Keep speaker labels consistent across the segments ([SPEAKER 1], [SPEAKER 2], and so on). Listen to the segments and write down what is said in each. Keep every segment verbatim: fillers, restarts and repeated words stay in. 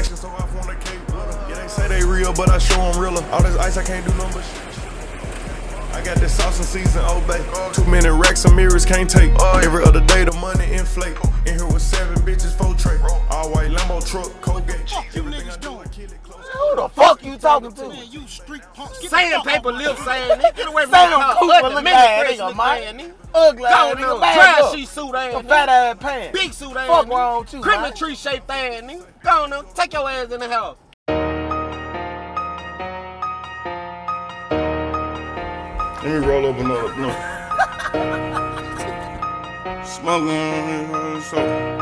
[SPEAKER 1] action, so I phone a cake with her. Yeah, they say they real, but I show them realer. All this ice, I can't do nothing but shit. I got this sauce and season, Old Bay. Too many racks and mirrors can't take. Every other day the money inflate. In here with seven bitches, four tray. All white Lambo truck, Colgate. Everything I do, I kill it close.
[SPEAKER 2] Who the fuck you talking to?
[SPEAKER 3] Man, you street punk.
[SPEAKER 2] Sandpaper lip saying nigga. Get away from me. Cooper look ass nigga, man. Ugly ass nigga.
[SPEAKER 3] Dry sheet suit ass
[SPEAKER 2] nigga. Fat ass pants.
[SPEAKER 3] Big suit ass
[SPEAKER 2] Fuck wrong with you,
[SPEAKER 3] Criminal tree shaped ass nigga. Go on now. Take your ass in the house.
[SPEAKER 1] Let me roll up another blunt. Smoking, so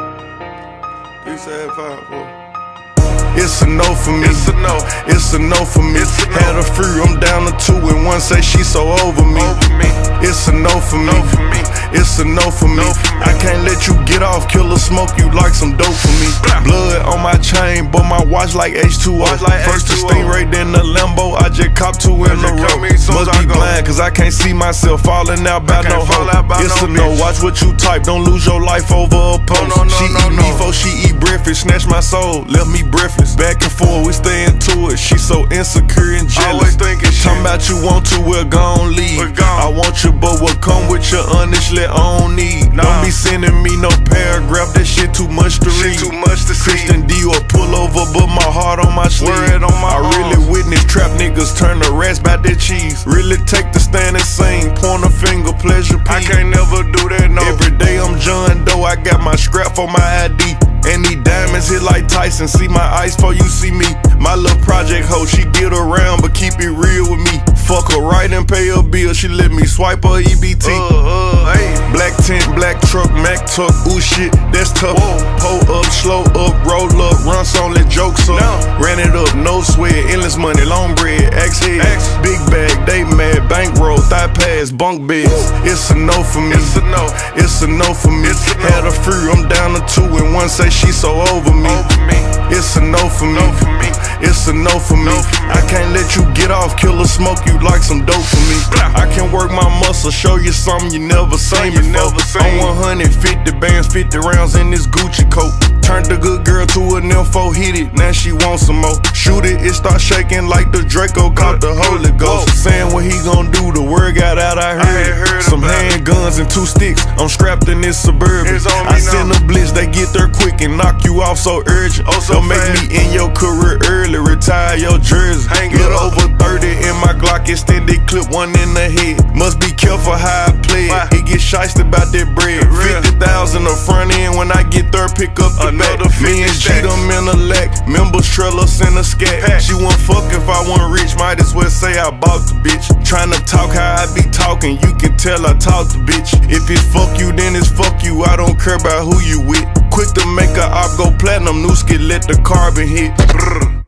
[SPEAKER 1] three seven five four. It's a no for me. It's a no. It's a no for me. It's a no. Had her free, I'm down to two, and one say she so over me. Over me. It's a no for me. No for me. It's a no for me. No for me. I can't let you get off, killer smoke you like some dope for me. Blood on my chain, but my watch like H two O. Like First the Stingray, then the Lambo. I just cop two in a row. Must be blind, cause I can't see myself falling out by no hoe. It's a no. Watch what you type. Don't lose your life over a post. No, no, no, she no, eat no. me before she eat breakfast. Snatch my soul, left me breathless. Back and forth, we stay into it. She so insecure and jealous. Talking about you want to, we're gon' leave. I want you, but what come with you, honestly, I don't need. Nah. Don't be sending me no paragraph, that shit too much to read. Too much to Christian Dior pull over, but my heart on my sleeve. On my I arms. Really witness trap niggas turn to rats by their cheese. Really take the stand and sing, point a finger, pleasure, peace. I can't never do that, no. Every day I'm John Doe, I got my scrap for my I D. And these diamonds hit like Tyson, see my ice before you see me. My little project hoe, she get around but keep it real with me. Fuck her right and pay her bill, she let me swipe her E B T. Uh, uh, hey. Black tent, black truck, Mac tuck, ooh shit, that's tough. Whoa. Pull up, slow up, roll up, runs on let jokes up. No. Ran it up, no sweat, endless money, long bread, axe head, X. Big bag, they mad, bankroll, thigh pads, bunk beds. It's a no for me. It's a no. It's a no for me. It's a no. Had her free, I'm down to two, and one say she so over me. Over me. It's a no for me. No for me. It's a no for me. No for me. I can't let you get off, killer smoke you like some dope for me. I can work my muscle, show you something you never seen before. Never seen. On one hundred fifty bands, fifty rounds in this Gucci coat. Turned the good girl to a nympho, hit it, now she wants some more. Shoot it, it start shaking like the Draco caught the Holy Ghost. Saying what he gon' do, the word got out, I heard, I heard some handguns and two sticks, I'm strapped in this Suburban. I send a blitz, they get there quick and knock you off so urgent. Oh, so Don't make me in your career early, retire your jersey. Hang it over thirty in my Glock extended clip, one in the head. Must be careful how I play it, it get shiced about that bread. fifty thousand the front end, when I get there, pick up the back. Me and G them in a lack, members trellis in a scat. She won't fuck if I wasn't rich, might as well say I bought the bitch. Tryna talk how I be talking, you can tell I talk the bitch. If it's fuck you, then it's fuck you, I don't care about who you with. Quick to make a op go platinum, new skit, let the carbon hit. Brr.